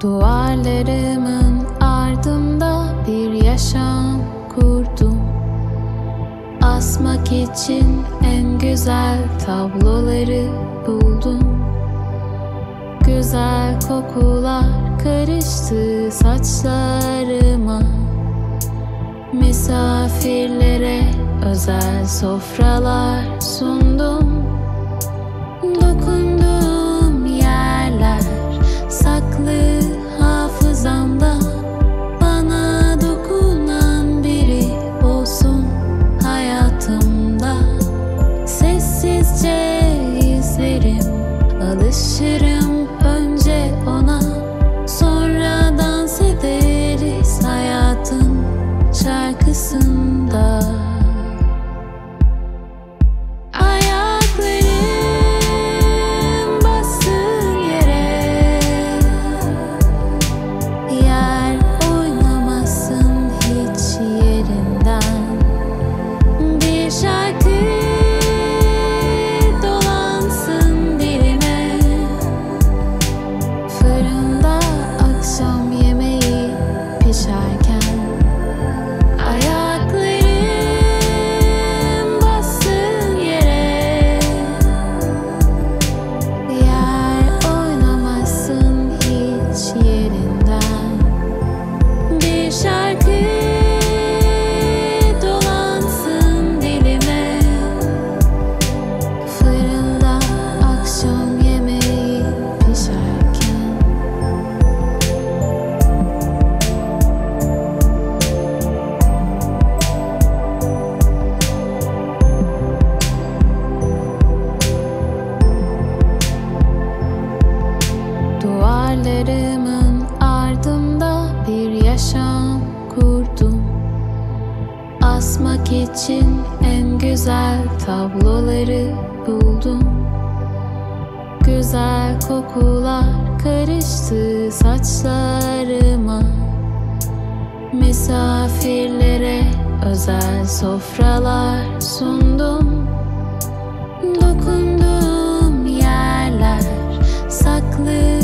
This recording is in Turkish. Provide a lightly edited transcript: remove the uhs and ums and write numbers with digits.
Duvarlarımın ardında bir yaşam kurdum. Asmak için en güzel tabloları buldum. Güzel kokular karıştı saçlarıma. Misafirlere özel sofralar sundum. Dokunduğum yerler saklı hafızamda. Bana dokunan biri olsun hayatımda. Sessizce izlerim, alışırım önce ona. Sonra dans ederiz hayatın şarkısında. Duvarlarımın ardında bir yaşam kurdum. Asmak için en güzel tabloları buldum. Güzel kokular karıştı saçlarıma. Misafirlere özel sofralar sundum. Dokunduğum yerler saklı